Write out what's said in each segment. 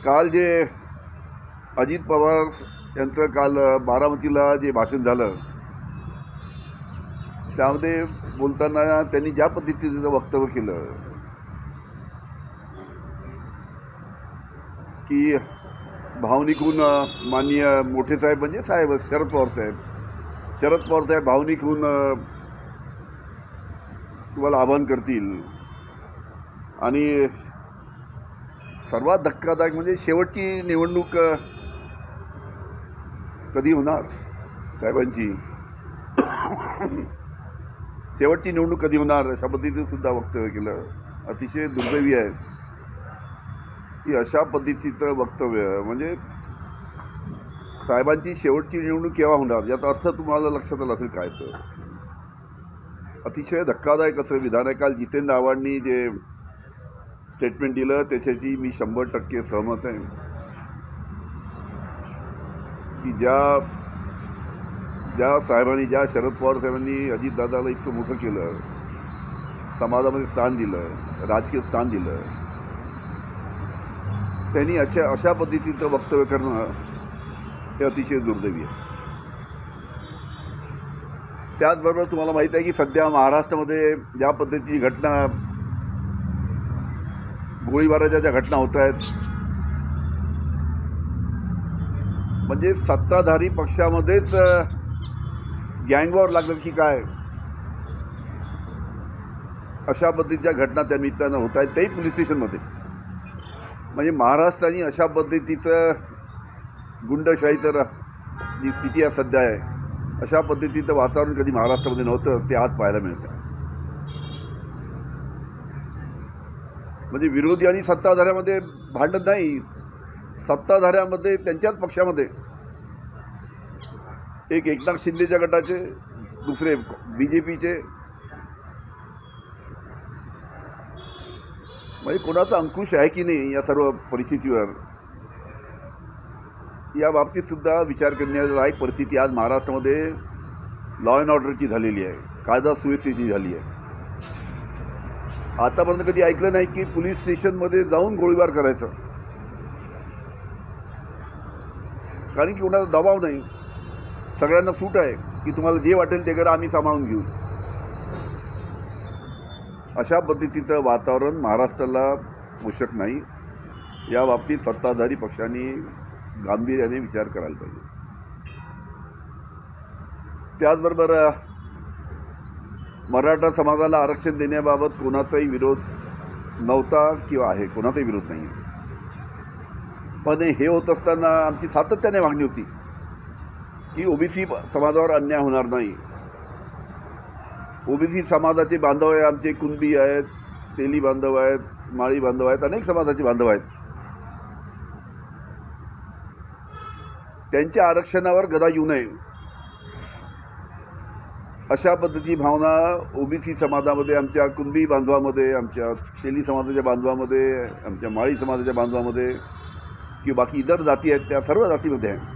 काल जे अजित पवार यांचं काल बारामतीला जे भाषण झालं त्यामध्ये बोलताना त्यांनी ज्या पद्धतीचं वक्तव्य केलं की भावनिकहून माननीय मोठे साहेब म्हणजे साहेब शरद पवार साहेब भावनिकहून तुम्हाला आवाहन करतील आणि सर्वात धक्कादायक म्हणजे शेवटची निवडणूक कधी होणार साहेबांची शेवटची निवडणूक कधी होणार अशा पद्धतीचं सुद्धा वक्तव्य केलं. अतिशय दुर्दैवी आहे की अशा पद्धतीचं वक्तव्य म्हणजे साहेबांची शेवटची निवडणूक केव्हा होणार याचा अर्थ तुम्हाला लक्षात आला असेल काय. तर अतिशय धक्कादायक असं विधान आहे. काल जितेंद्र आव्हाडांनी जे स्टेटमेंट दिलं त्याच्याशी मी 100% सहमत आहे की ज्या साहेबांनी ज्या शरद पवार साहेबांनी अजितदादाला इतकं मोठं केलं, समाजामध्ये स्थान दिलं, राजकीय स्थान दिलं, त्यांनी अशा पद्धतीचं वक्तव्य करणं हे अतिशय दुर्दैवी आहे. त्याचबरोबर तुम्हाला माहीत आहे की सध्या महाराष्ट्रामध्ये ज्या पद्धतीची घटना गोळीबाराच्या ज्या घटना होत आहेत म्हणजे सत्ताधारी पक्षामध्येच गँगवॉर लागलं की काय अशा पद्धतीच्या घटना त्या निमित्तानं होत आहेत तेही पोलीस स्टेशनमध्ये. म्हणजे महाराष्ट्राने अशा पद्धतीचं गुंडशाहीचं जी स्थिती आहे सध्या आहे अशा पद्धतीचं वातावरण कधी महाराष्ट्रामध्ये नव्हतं ते आज पाहायला मिळतं. म्हणजे विरोधी आणि सत्ताधाऱ्यामध्ये भांडण नाही, सत्ताधाऱ्यामध्ये त्यांच्याच पक्षामध्ये एक एकनाथ शिंदेच्या गटाचे, दुसरे BJPचे, म्हणजे कोणाचा अंकुश आहे की नाही या सर्व परिस्थितीवर या बाबतीत सुद्धा विचार करण्यालायक परिस्थिती आज महाराष्ट्रामध्ये लॉ अँड ऑर्डरची झालेली आहे, कायदा सुव्यवस्थेची झाली आहे. आतापर्यंत कधी ऐकलं नाही की पोलीस स्टेशनमध्ये जाऊन गोळीबार करायचं, कारण की कोणाचा दबाव नाही, सगळ्यांना सूट आहे की तुम्हाला जे वाटेल ते करा, आम्ही सांभाळून घेऊ. अशा पद्धतीचं वातावरण महाराष्ट्राला पोषक नाही. या बाबतीत सत्ताधारी पक्षांनी गांभीर्याने विचार करायला पाहिजे. त्याचबरोबर मराठा समाजाला आरक्षण देण्याबाबत कोणाचाही विरोध नव्हता किंवा आहे, कोणाचाही विरोध नाही. पण हे होत असताना आमची सातत्याने मागणी होती की OBC समाजावर अन्याय होणार नाही. OBC समाजाचे बांधव आहे, आमचे कुणबी आहेत, तेली बांधव आहेत, माळी बांधव आहेत, अनेक समाजाचे बांधव आहेत. त्यांच्या आरक्षणावर गदा येऊ नये अशा पद्धतीची भावना OBC समाजामध्ये, आमच्या कुणबी बांधवामध्ये, आमच्या तेली समाजाच्या बांधवामध्ये, आमच्या माळी समाजाच्या बांधवामध्ये किंवा बाकी इतर जाती आहेत त्या सर्व जातीमध्ये आहे.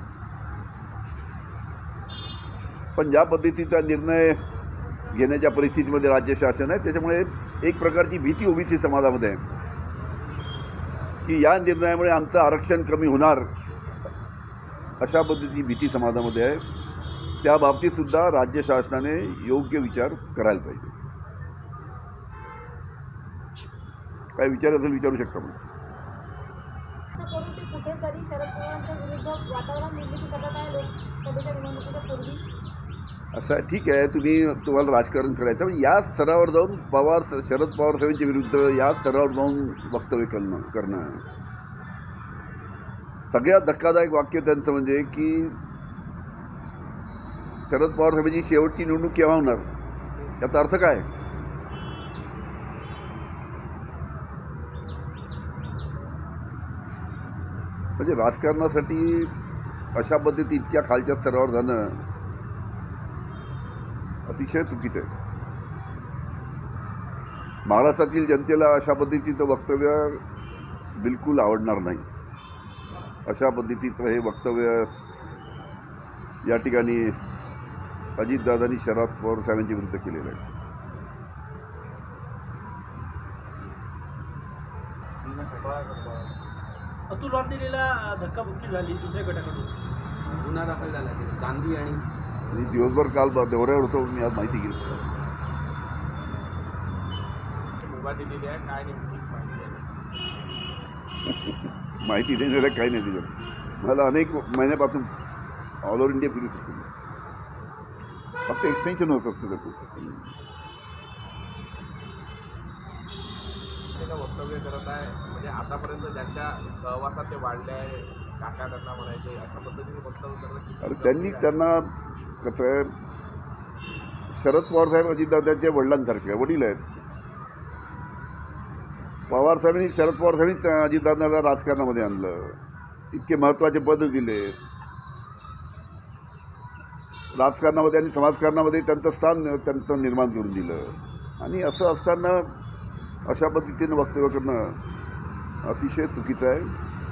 पण ज्या पद्धतीचा निर्णय घेण्याच्या परिस्थितीमध्ये राज्य शासन आहे त्याच्यामुळे एक प्रकारची भीती OBC समाजामध्ये आहे की या निर्णयामुळे आमचं आरक्षण कमी होणार अशा पद्धतीची भीती समाजामध्ये आहे. त्या बाबतीत सुद्धा राज्य शासनाने योग्य विचार करायला पाहिजे. काय विचार असेल विचारू शकता मला. कुठेतरी शरद पवारांच्या विरुद्ध वातावरण निर्मिती करत आहे लोकसभेच्या निवडणुकीच्या पूर्वी. असं ठीक आहे, तुम्हाला राजकारण करायचं पण या स्तरावर जाऊन शरद पवार साहेबांच्या विरुद्ध या स्तरावर जाऊन वक्तव्य करणं सगळ्यात धक्कादायक वाक्य त्यांचं म्हणजे की शरद पवार साहेबांची शेवटची निवडणूक केव्हा होणार याचा अर्थ काय. म्हणजे राजकारणासाठी अशा पद्धती इतक्या खालच्या स्तरावर जाणं अतिशय चुकीचं आहे. महाराष्ट्रातील जनतेला अशा पद्धतीचं वक्तव्य बिलकुल आवडणार नाही. अशा पद्धतीचं हे वक्तव्य या ठिकाणी अजितदादांनी शरद पवार साहेबांच्या विरुद्ध केलेलं आहे. अतुल वारनेलीला धक्काबुक्की झाली दुसऱ्या गटाकडून, गुन्हा दाखल झाला आहे. गांधी आणि मी दिवसभर काल दौऱ्यावर होतो, मी आज माहिती घेतली. मुभा दिलेली आहे, काय नेमकी माहिती आहे? माहिती देण्याला काही नाही दिलं. मला अनेक महिन्यापासून ऑल ओव्हर इंडिया फिरू शकतो, फक्त एक्सटेन्शन होत असतं त्याचं. वक्तव्य करत आहे, म्हणजे आतापर्यंत ज्यांच्या सहवासात ते वाढले आहे, काका त्यांना म्हणायचे, अशा पद्धतीने वक्तव्य करणं. अरे त्यांनीच त्यांना कसं आहे, शरद पवार साहेब अजितदादांच्या वडिलांसारखे वडील आहेत. पवार साहेबांनी शरद पवार साहेबांनी अजितदादांना राजकारणामध्ये आणलं, इतके महत्त्वाचे पद दिले राजकारणामध्ये आणि समाजकारणामध्ये, त्यांचं स्थान त्यांचं निर्माण करून दिलं. आणि असं असताना अशा पद्धतीने वक्तव्य करणं अतिशय चुकीचं आहे.